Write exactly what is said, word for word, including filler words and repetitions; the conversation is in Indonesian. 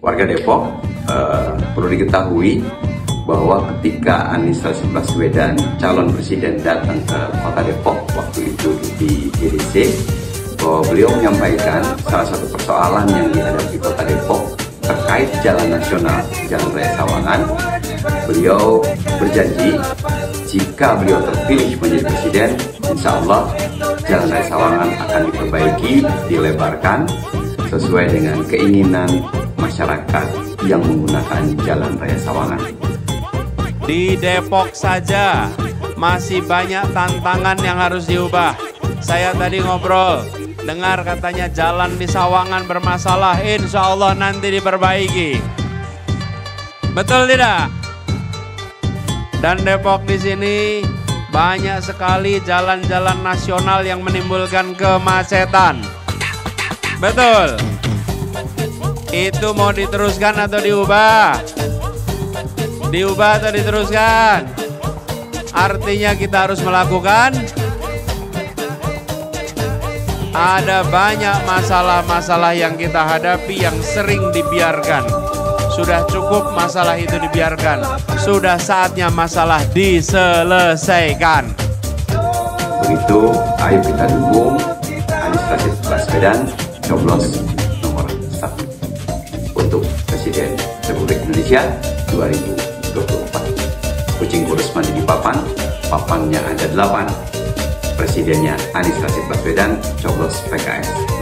warga Depok, eh, perlu diketahui bahwa ketika Anies Rashid Baswedan calon presiden datang ke kota Depok waktu itu di D D C, bahwa beliau menyampaikan salah satu persoalan yang dihadapi kota Depok terkait jalan nasional, Jalan Raya Sawangan. Beliau berjanji jika beliau terpilih menjadi presiden, insya Allah Jalan Raya Sawangan akan diperbaiki, dilebarkan sesuai dengan keinginan masyarakat yang menggunakan Jalan Raya Sawangan. Di Depok saja masih banyak tantangan yang harus diubah. Saya tadi ngobrol, dengar katanya jalan di Sawangan bermasalah, insya Allah nanti diperbaiki. Betul tidak? Dan Depok di sini banyak sekali jalan-jalan nasional yang menimbulkan kemacetan. Betul. Itu mau diteruskan atau diubah? Diubah atau diteruskan? Artinya kita harus melakukan. Ada banyak masalah-masalah yang kita hadapi yang sering dibiarkan. Sudah cukup masalah itu dibiarkan. Sudah saatnya masalah diselesaikan. Begitu, ayo kita dukung Anies Rashid Baswedan coblos nomor satu untuk Presiden Republik Indonesia dua ribu dua puluh empat. Kucing kurus mandi di papan, papannya ada delapan. Presidennya Anies Rashid Baswedan, coblos P K S.